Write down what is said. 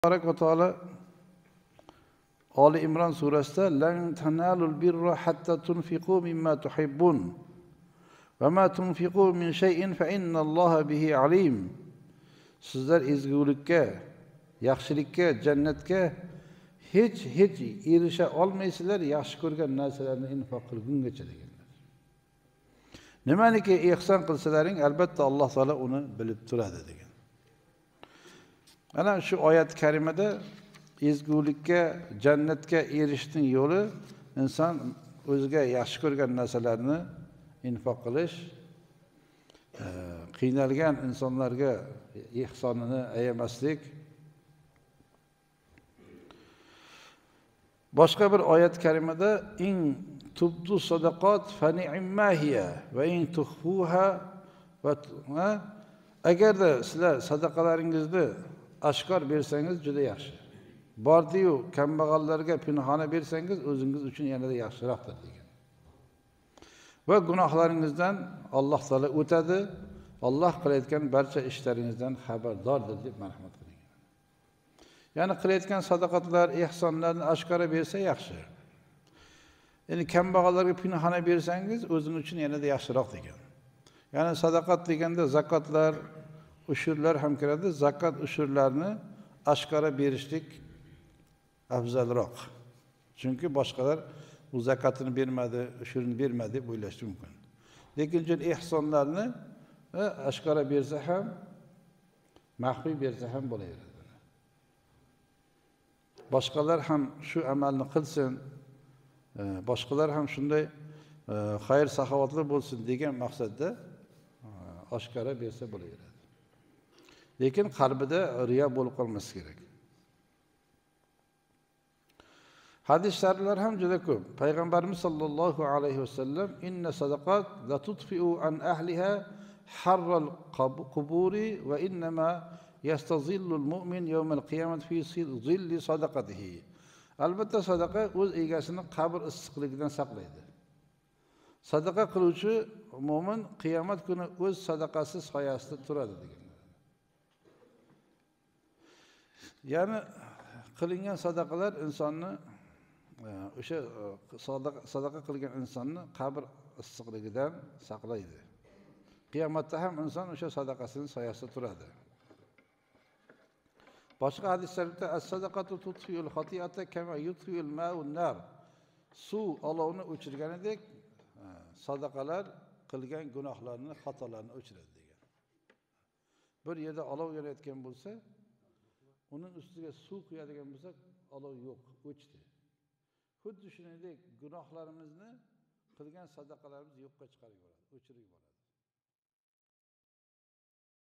Tebaraka ve Teala Ali İmran surasida lan tanalul birra hatta tunfiqu mimma tuhibbun ve ma tunfiqu min şey'in fe innallaha bihi alim. Sizler ezgulikka, yaxshilikka, jannatga hech erisha olmaysizlar, yaxshi ko'rgan narsalarni infoq qilgungacha deganlar. Nimaniki ihson qilsalaring, albatta Alloh taolo uni bilib turadi degan. Ana shu oyat karimada ezgulikka, jannatga erishishning yo'li inson o'ziga yaxshi ko'rgan narsalarni infoq qilish, qiynalgan insonlarga ihsonini ayamaslik. Boshqa bir oyat karimada in tubdu sadaqat fa ni'mahiya va in tukhfuha va agarda sizlar sadaqalaringizni oshkor bersangiz juda yaxshi. Bordi-yu kambag'allarga pinhona bersangiz o'zingiz uchun yanada yaxshiroqdir degan. Va gunohlaringizdan Alloh taolo o'tadi. Alloh qilayotgan barcha ishlaringizdan xabardordir deb marhamat qilingan. Ya'ni qilayotgan sadaqatlar, ihsonlarni oshkora bersa yaxshi. Ya'ni kambag'allarga pinhona bersangiz o'zing uchun yanada yaxshiroq degan. Ya'ni sadaqat deganda zakotlar, ushurlar ham kiradi. Zakot ushurlarni oshkora berishlik afzalroq. Chunki boshqalar bu zakotini bermadi, ushurini bermadi deb o'ylashi mumkin. Lekin jin ihsonlarni oshkora bersa ham, maxfiy bersa ham bo'laveradi. Boshqalar ham shu amalni qilsin, boshqalar ham shunday xayr saxovatli bo'lsin degan maqsadda oshkora bersa bo'laveradi. Lekin qalbida riyo bo'lib qolmasi kerak. Hadis sharhlar ham juda ko'p. Payg'ambarimiz sollallohu alayhi vasallam inna sadaqat la tutfi'u an ahliha harral quburi va innama yastazillu al-mu'min yawm al-qiyamati fi zilli sadaqatihi. Albatta sadaqa o'z egasini qabr issiqligidan saqlaydi. Sadaqa qiluvchi mu'min qiyomat kuni o'z sadaqasi soyasida turadi degan. Ya'ni qilingan sadaqalar insonni o'sha sadaqa qilgan insonni qabr issiqligidan saqlaydi. Qiyomatda ham inson o'sha sadaqasining soyasida turadi. Boshqa hadislarda as-sadaqatu tutfi'ul xati'ata kama yutfi'ul ma'un nar. Suv olovni o'chirganidek sadaqalar qilgan gunohlarni, xatolarni o'chiradi degan. Bir yerda olov yonayotgan bo'lsa, uning ustiga suv quyadigan bo'lsak, olov yo'q, o'chdi. Xuddi shuningdek gunohlarimizni qilgan sadaqalarimiz yo'qqa chiqarib yuboradi, o'chirib yuboradi.